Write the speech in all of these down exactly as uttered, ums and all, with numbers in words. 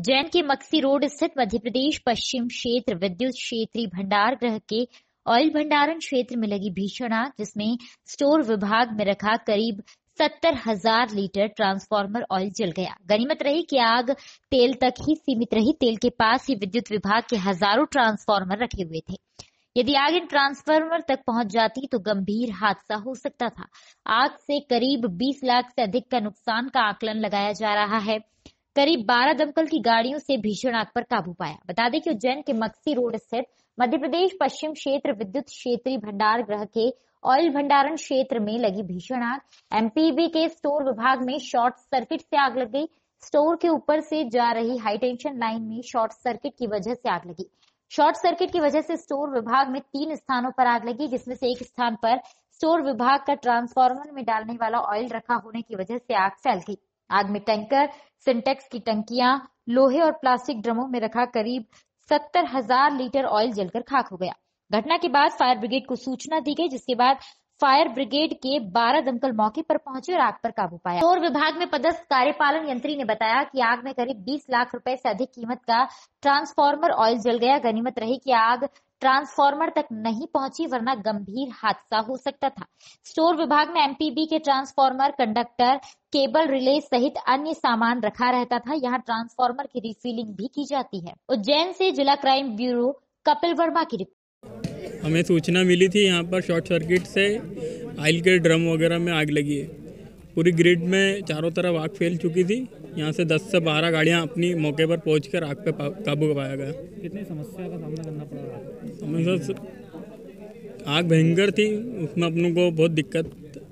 उज्जैन के मक्सी रोड स्थित मध्य प्रदेश पश्चिम क्षेत्र विद्युत क्षेत्रीय भंडार गृह के ऑयल भंडारण क्षेत्र में लगी भीषण आग, जिसमें स्टोर विभाग में रखा करीब सत्तर हजार लीटर ट्रांसफार्मर ऑयल जल गया। गनीमत रही कि आग तेल तक ही सीमित रही। तेल के पास ही विद्युत विभाग के हजारों ट्रांसफार्मर रखे हुए थे। यदि आग इन ट्रांसफार्मर तक पहुंच जाती तो गंभीर हादसा हो सकता था। आग से करीब बीस लाख से अधिक का नुकसान का आकलन लगाया जा रहा है। करीब बारह दमकल की गाड़ियों से भीषण आग पर काबू पाया। बता दें कि उज्जैन के मक्सी रोड स्थित मध्य प्रदेश पश्चिम क्षेत्र विद्युत क्षेत्रीय भंडार गृह के ऑयल भंडारण क्षेत्र में लगी भीषण आग एमपीबी के स्टोर विभाग में शॉर्ट सर्किट से आग लग गई। स्टोर के ऊपर से जा रही हाई टेंशन लाइन में शॉर्ट सर्किट की वजह से आग लगी। शॉर्ट सर्किट की वजह से स्टोर विभाग में तीन स्थानों पर आग लगी, जिसमें से एक स्थान पर स्टोर विभाग का ट्रांसफार्मर में डालने वाला ऑयल रखा होने की वजह से आग फैल गई। आग में टैंकर, सिंटेक्स की टंकियां, लोहे और प्लास्टिक ड्रमों में रखा करीब सत्तर हजार लीटर ऑयल जलकर खाक हो गया। घटना के बाद फायर ब्रिगेड को सूचना दी गई, जिसके बाद फायर ब्रिगेड के बारह दमकल मौके पर पहुंचे और आग पर काबू पाया। स्टोर विभाग में पदस्थ कार्यपालन यंत्री ने बताया कि आग में करीब बीस लाख रुपए से अधिक कीमत का ट्रांसफार्मर ऑयल जल गया। गनीमत रही कि आग ट्रांसफार्मर तक नहीं पहुंची, वरना गंभीर हादसा हो सकता था। स्टोर विभाग में एमपीबी के ट्रांसफार्मर, कंडक्टर, केबल रिले सहित अन्य सामान रखा रहता था। यहाँ ट्रांसफार्मर की रिफिलिंग भी की जाती है। उज्जैन से जिला क्राइम ब्यूरो कपिल वर्मा की रिपोर्ट। हमें सूचना मिली थी यहाँ पर शॉर्ट सर्किट से ऑयल के ड्रम वगैरह में आग लगी है। पूरी ग्रिड में चारों तरफ आग फैल चुकी थी। यहाँ से दस से बारह गाड़ियाँ अपनी मौके पर पहुंचकर आग पे काबू पाया गया। कितनी समस्या का सामना करना पड़ रहा है? समस्या आग भयंकर थी, उसमें अपनों को बहुत दिक्कत।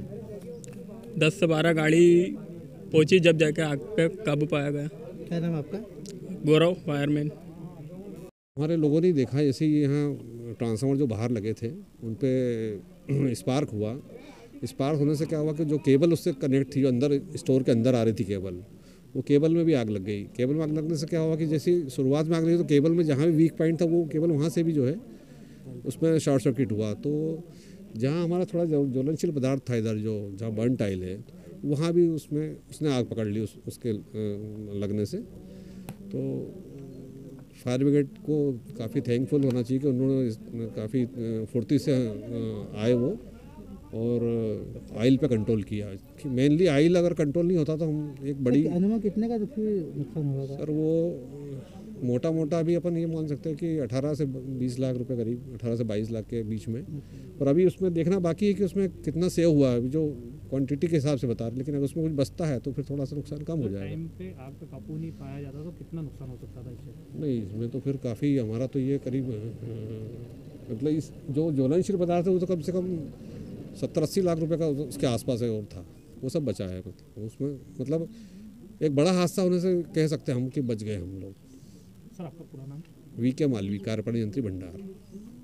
दस से बारह गाड़ी पहुंची जब जाके आग पे काबू पाया गया। क्या नाम आपका? गौरव, फायरमैन। हमारे लोगों ने देखा जैसे यहाँ ट्रांसफार्मर जो बाहर लगे थे उन पे स्पार्क हुआ। स्पार्क होने से क्या हुआ कि जो केबल उससे कनेक्ट थी, जो अंदर स्टोर के अंदर आ रही थी केबल, वो केबल में भी आग लग गई। केबल में आग लगने से क्या हुआ कि जैसे शुरुआत में आग लगी तो केबल में जहाँ भी वीक पॉइंट था वो केबल वहाँ से भी जो है उसमें शॉर्ट सर्किट हुआ। तो जहाँ हमारा थोड़ा ज्वलनशील पदार्थ था, इधर जो जहाँ बर्न टाइल है, वहाँ भी उसमें उसने आग पकड़ ली उस, उसके लगने से। तो फायर ब्रिगेड को काफ़ी थैंकफुल होना चाहिए कि उन्होंने काफ़ी फुर्ती से आए वो और ऑयल पे कंट्रोल किया। मेनली ऑयल अगर कंट्रोल नहीं होता तो हम एक बड़ी अनुमान कितने का नुकसान हुआ था? सर वो मोटा मोटा अभी अपन ये मान सकते हैं कि अठारह से बीस लाख रुपए करीब, अठारह से बाईस लाख के बीच में। और अभी उसमें देखना बाकी है कि उसमें कितना सेव हुआ है। अभी जो क्वांटिटी के हिसाब से बता रहे, लेकिन अगर उसमें कुछ बचता है तो फिर थोड़ा सा नुकसान कम हो जाएगा। टाइम पे आग पे काबू नहीं पाया जाता तो कितना नुकसान हो सकता था इससे? नहीं, इसमें तो फिर काफ़ी हमारा तो ये करीब मतलब इस जो ज्वलनशील पदार्थ है वो तो कम से कम सत्तर अस्सी लाख रुपए का उसके आसपास है और था, वो सब बचा है। मतलब उसमें मतलब एक बड़ा हादसा होने से कह सकते हैं हम कि बच गए हम लोग। सर आपका पूरा नाम? वी के मालवी, कार्यपालन यंत्री भंडार।